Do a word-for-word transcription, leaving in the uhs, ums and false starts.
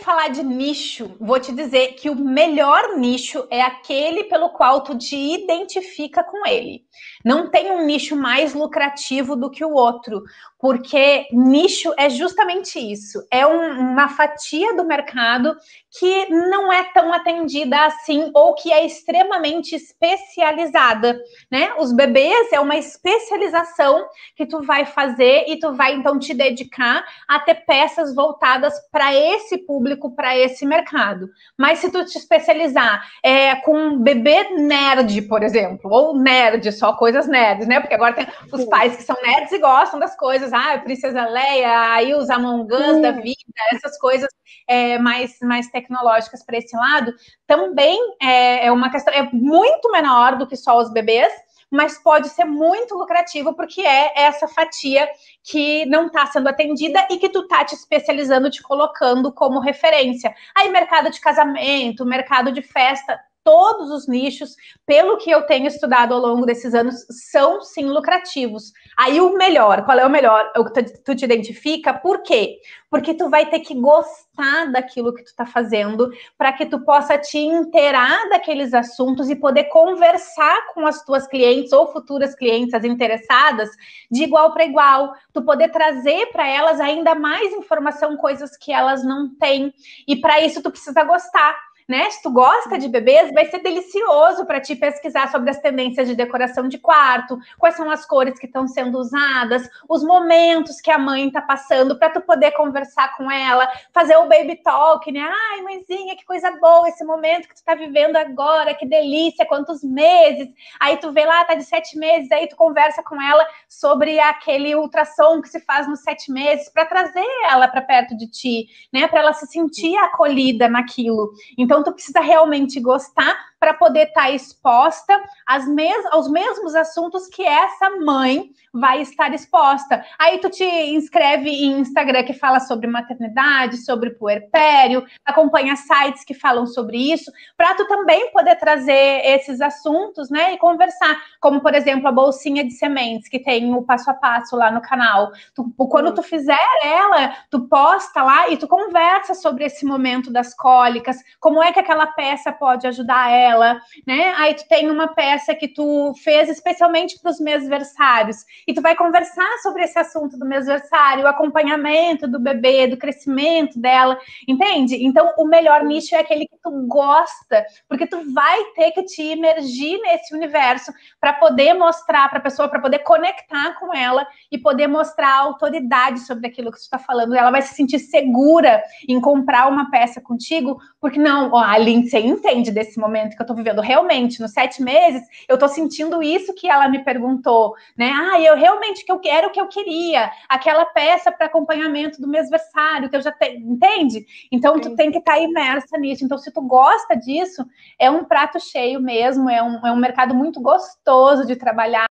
falar de nicho, vou te dizer que o melhor nicho é aquele pelo qual tu te identifica com ele. Não tem um nicho mais lucrativo do que o outro, porque nicho é justamente isso. É um, uma fatia do mercado que não é tão atendida assim ou que é extremamente especializada, né? Os bebês é uma especialização que tu vai fazer e tu vai então te dedicar a ter peças voltadas para esse público, para esse mercado. Mas se tu te especializar é, com bebê nerd, por exemplo, ou nerd, só coisas nerds, né? Porque agora tem os pais que são nerds e gostam das coisas, ah, Princesa Leia, aí os Among Us da vida, essas coisas é, mais, mais tecnológicas para esse lado, também é, é uma questão, é muito menor do que só os bebês, mas pode ser muito lucrativo, porque é essa fatia que não está sendo atendida e que tu tá te especializando, te colocando como referência. Aí, mercado de casamento, mercado de festa, todos os nichos, pelo que eu tenho estudado ao longo desses anos, são sim lucrativos. Aí o melhor, qual é o melhor? O que tu, tu te identifica, por quê? Porque tu vai ter que gostar daquilo que tu tá fazendo, para que tu possa te inteirar daqueles assuntos e poder conversar com as tuas clientes ou futuras clientes as interessadas de igual para igual, tu poder trazer para elas ainda mais informação, coisas que elas não têm, e para isso tu precisa gostar. Né? Se tu gosta de bebês, vai ser delicioso para ti pesquisar sobre as tendências de decoração de quarto, quais são as cores que estão sendo usadas, os momentos que a mãe está passando, para tu poder conversar com ela, fazer o baby talk, né? Ai, mãezinha, que coisa boa esse momento que tu está vivendo agora, que delícia, quantos meses. Aí tu vê lá, tá de sete meses, aí tu conversa com ela sobre aquele ultrassom que se faz nos sete meses, para trazer ela para perto de ti, né? Para ela se sentir acolhida naquilo. Então, tu precisa realmente gostar para poder estar tá exposta às mes- aos mesmos assuntos que essa mãe vai estar exposta. Aí tu te inscreve em Instagram que fala sobre maternidade, sobre puerpério, acompanha sites que falam sobre isso, para tu também poder trazer esses assuntos, né, e conversar, como por exemplo a bolsinha de sementes, que tem o passo a passo lá no canal. Tu, quando tu fizer ela, tu posta lá e tu conversa sobre esse momento das cólicas, como é que aquela peça pode ajudar ela, né? Aí tu tem uma peça que tu fez especialmente para os mesversários e tu vai conversar sobre esse assunto do mesversário, o acompanhamento do bebê, do crescimento dela, entende? Então, o melhor nicho é aquele que tu gosta, porque tu vai ter que te imergir nesse universo para poder mostrar para a pessoa, para poder conectar com ela e poder mostrar a autoridade sobre aquilo que tu está falando. Ela vai se sentir segura em comprar uma peça contigo, porque não, ó, a Lindsay entende desse momento que eu tô vivendo. Realmente, nos sete meses, eu tô sentindo isso que ela me perguntou, né? Ah, eu realmente que eu quero o que eu queria, aquela peça para acompanhamento do mesversário que eu já tenho, entende? Então, tu tem que estar tá imersa nisso. Então, se tu gosta disso, é um prato cheio mesmo, é um, é um mercado muito gostoso de trabalhar.